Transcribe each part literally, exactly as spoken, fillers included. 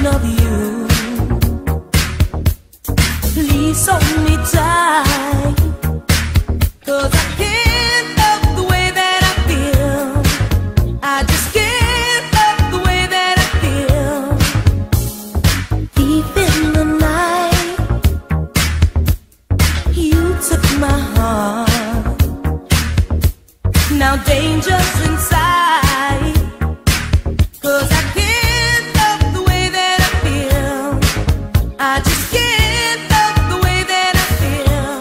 of you. Please hold me tight, 'cause I can't help the way that I feel. I just can't help the way that I feel. Deep in the night, you took my heart. Now danger's inside, 'cause I can't help the way that I feel. I just can't help the way that I feel.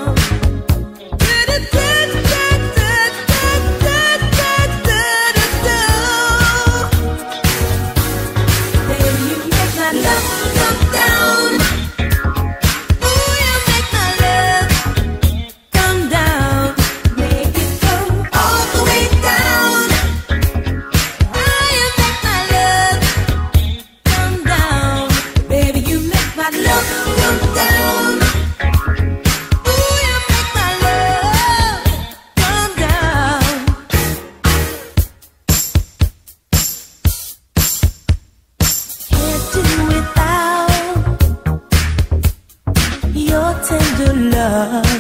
Baby, you make my love come down. Ooh, you make my love come down. Make it go all the way down. Ah, you make my love come down. Baby, you make my love come down. Ooh, you make my love come down. Can't do without your tender love.